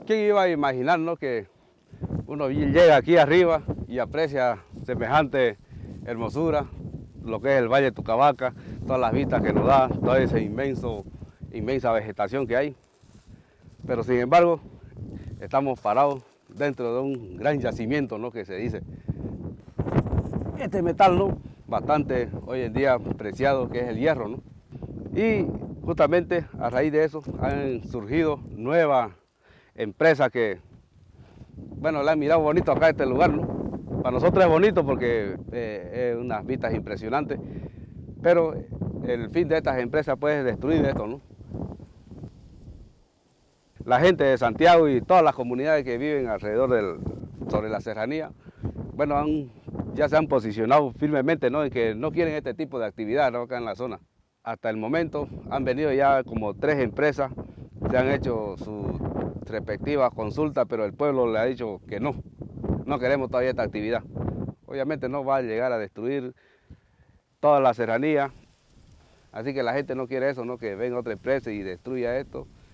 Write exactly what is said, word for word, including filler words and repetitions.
¿Quién iba a imaginar, no, que uno llega aquí arriba y aprecia semejante hermosura, lo que es el Valle de Tucabaca, todas las vistas que nos da, toda esa inmenso, inmensa vegetación que hay? Pero sin embargo, estamos parados dentro de un gran yacimiento, ¿no?, que se dice. Este metal, ¿no?, bastante hoy en día preciado, que es el hierro, ¿no? Y justamente a raíz de eso han surgido nuevas empresas que, bueno, le han mirado bonito acá este lugar, ¿no? Para nosotros es bonito porque eh, es unas vistas impresionantes, pero el fin de estas empresas pues, es destruir esto, ¿no? La gente de Santiago y todas las comunidades que viven alrededor del, sobre la serranía, bueno, han, ya se han posicionado firmemente, ¿no?, en que no quieren este tipo de actividad, ¿no?, acá en la zona. Hasta el momento han venido ya como tres empresas, se han hecho sus respectivas consultas, pero el pueblo le ha dicho que no, no queremos todavía esta actividad. Obviamente no va a llegar a destruir toda la serranía, así que la gente no quiere eso, ¿no?, que venga otra empresa y destruya esto.